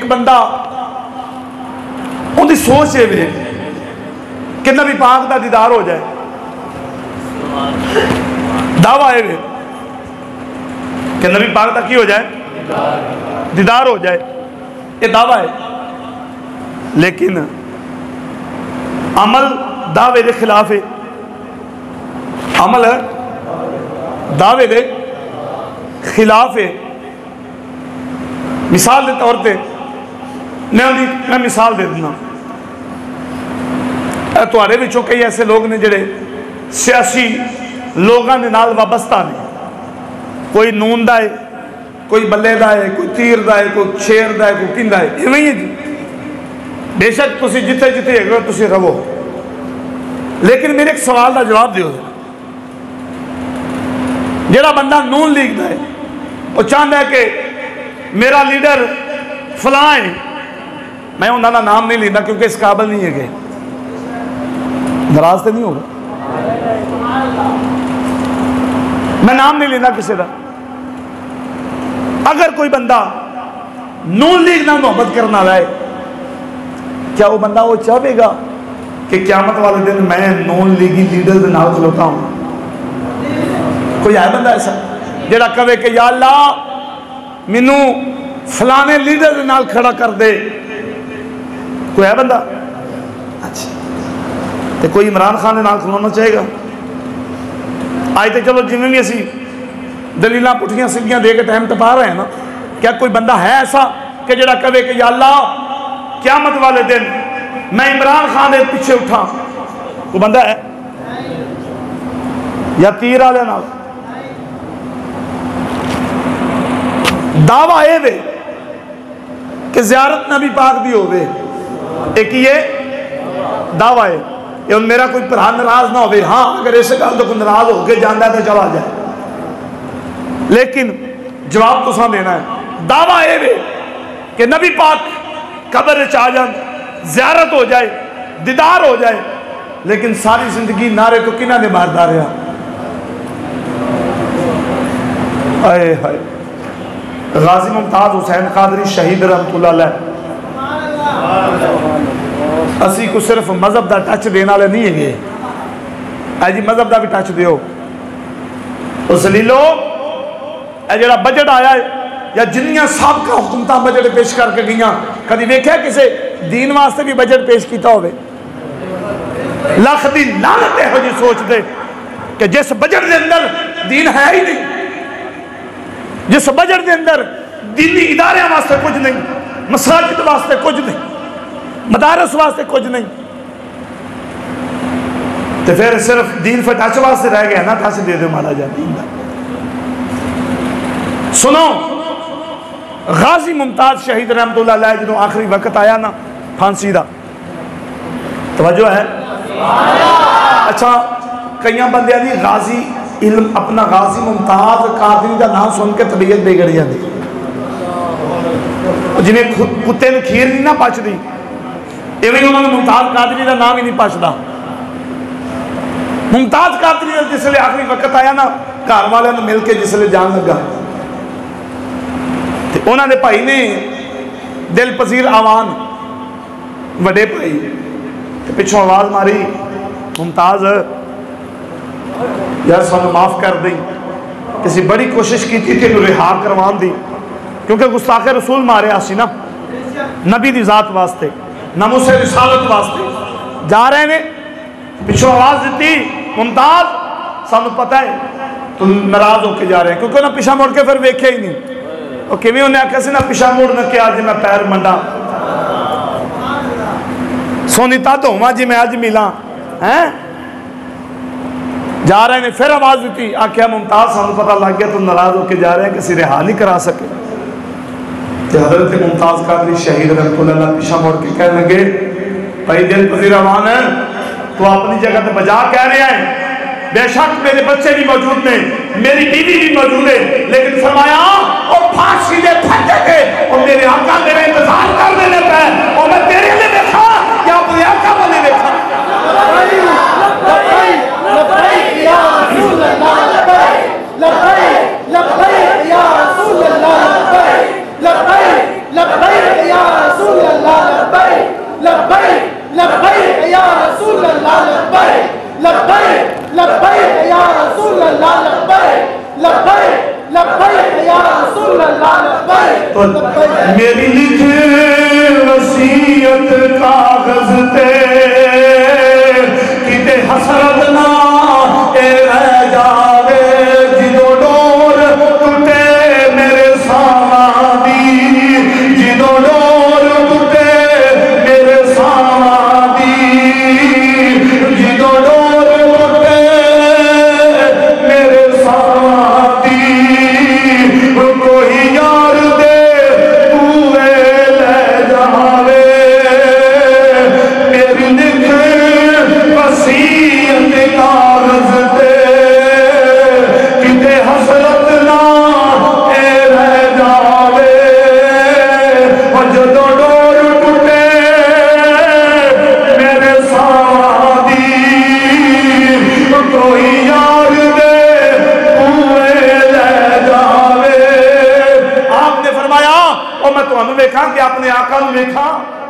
एक बंदा उनकी सोच ये वे कि नबी पाक का दीदार हो जाए, दावा है वे कि नबी पाक का की हो जाए, दीदार हो जाए, ये दावा है। लेकिन अमल दावे के खिलाफ है, अमल दावे के खिलाफ है। मिसाल के तौर पर मैं मिसाल दे देना, तुहारे विचों कई ऐसे लोग ने जिहड़े सियासी लोगों के नाल वाबस्ता ने, कोई नून दा है, कोई बल्ले दा है, कोई तीर दा है, कोई शेर दा है, कोई किंदा है, इवें ही है जी। बेशक तुसी जिथे जिथे है तुसी रवो, लेकिन मेरे एक सवाल का जवाब दिओ। जिहड़ा बंदा नून लीग दा है वो चाहता है कि मेरा लीडर फलां है, मैं उन्होंने नाम नहीं लेना क्योंकि इस काबिल नहीं है, नाराज तो नहीं होगा, मैं नाम नहीं लेना किसी का। अगर कोई बंदा नून लीग ना मोहब्बत करना वाला है, क्या वो बंदा वो चाहेगा कि क़यामत वाले दिन मैं नून लीगी लीडर के नाल खलोता हूँ? कोई है बंदा ऐसा जिहड़ा कहे कि या अल्लाह मैनू फलाने लीडर के नाल खड़ा कर दे? कोई है बंदा? अच्छा, तो कोई इमरान खान के नाल खलोना चाहेगा? आज तो चलो जिमें भी असी दलील पुठियां सीधियां दे के टाइम टपा रहे हैं ना, क्या कोई बंदा है ऐसा कि जिहड़ा कहे कि या अल्लाह क़यामत वाले दिन मैं इमरान खान के पीछे उठा? कोई बंदा है? या तीर वाले नाल? दावा ये वे कि ज़ियारत नबी पाक दी होवे, एक ये दावा है। ये मेरा कोई भरा नाराज ना हो, हाँ अगर इस गल तो कोई नाराज होकर जाता है तो चला जाए, लेकिन जवाब तुसा देना है। दावा ये वे कि नबी पाक कब्र च आ जाए, ज़ियारत हो जाए, दीदार हो जाए, लेकिन सारी जिंदगी नारे तो किन्हां ने मारदा रहा? आए हाय, गाजी मुमताज हुसैन कादरी शहीद रहमतुल्लाह अलैह। असी को सिर्फ मजहब का टच देने वाले नहीं है जी, मजहब का भी टच दियो। उस लीलो जो बजट आया है या जिन्नियां सबका हुकूमत बजट पेश करके गई, कभी वेख्या किसी दीन वास्ते भी बजट पेश किया हो? लख दी लानत इहो जी सोच दे कि जिस बजट के अंदर दीन है ही नहीं, जिस बजट के अंदर दीनी इदारे वास्ते कुछ नहीं, मसाजिद वास्ते कुछ नहीं, मदारस वास्ते कुछ नहीं, तो फिर सिर्फ दीन फिर टच वास्ते रह गया ना। टच दे दो मारा जा दीन दा। सुनो, गाजी मुमताज शहीद रहमतुल्लाह अलैह जो आखिरी वक्त आया ना फांसी का, तवज्जो है? अच्छा, कई बंद की गाजी इल्म अपना गाजी मुमताज कादरी का नाम सुन के तबीयत बिगड़ जाती, जिन्हें कुत्ते ने खीर नहीं ना पचती, इवें उन्होंने मुमताज कादरी का नाम ही नहीं पचता। मुमताज कादरी का जिसले आखिरी वक्त आया ना, घर वाले मिल के जिसले जान लगा, तो उन्होंने भाई ने दिल पसीर आवान वड्डे भाई पिछों आवाज मारी, मुमताज यार सानू माफ कर दी, किसी बड़ी कोशिश की थी तेन रिहा करवान दी, क्योंकि गुस्ताखे रसूल मारिया सी ना नबी दी जात वास्ते, नमूसे रिसालत वास्ते। जा रहे ने पिछों आवाज दी, मुमताज सानू पता है तुम नाराज होके जा रहे हैं, क्योंकि उन्हें पिछा मुड़ के फिर वेख्या ही नहीं। और किवें उन्हें आख्या सी ना पिछा मुड़ न के आज मैं पैर मंडा, सोनी तद होवा जी मैं अज मिला हैं। जा रहे ने फिर आवाज दी, आख्या मुमताज सानू पता लग गया तुम नाराज होके जा रहे हैं, किसी रिहा नहीं करा सके। तो हजरत मुमताज कादरी शहीद रहमतुल्लाह अलैह पिछा मुड़ के कहने लगे, भाई दिल पजीर अमान है, तो अपनी जगह तो बजा कह रहे हैं, बेशक मेरे बच्चे भी मौजूद ने, मेरी बीवी भी मौजूद है, लेकिन फरमाया और फांसी दे फटे थे और मेरे आका मेरा इंतजार कर रहे थे, और मैं तेरे लिए देखा या अपने आका वाले देखा। लब्बैक या रसूल अल्लाह, लब्बैक लब्बैक या या रसूल अल्लाह लब्बैक लब्बैक लब्बैक या रसूल अल्लाह लब्बैक लब्बैक लब्बैक या रसूल अल्लाह लब्बैक। मेरी लिखे वसीयत कागज ते किते हसरत ना ए रह जावे जिदो डोर टूटे मेरे सामादी जिदो डोर टूटे मेरे सामादी जिदो डोर टूटे मेरे सामादी कोई यार दे पूरे ले जावे मेरी लिखे वसीयत कागज ते किते हसरत ना ए रह जावे जदों डोर टूटे मेरे सादी कोई यार दे पूरे ले जावे। आपने फरमाया और मैं तुम्हें वेखा कि अपने आका नूं वेखा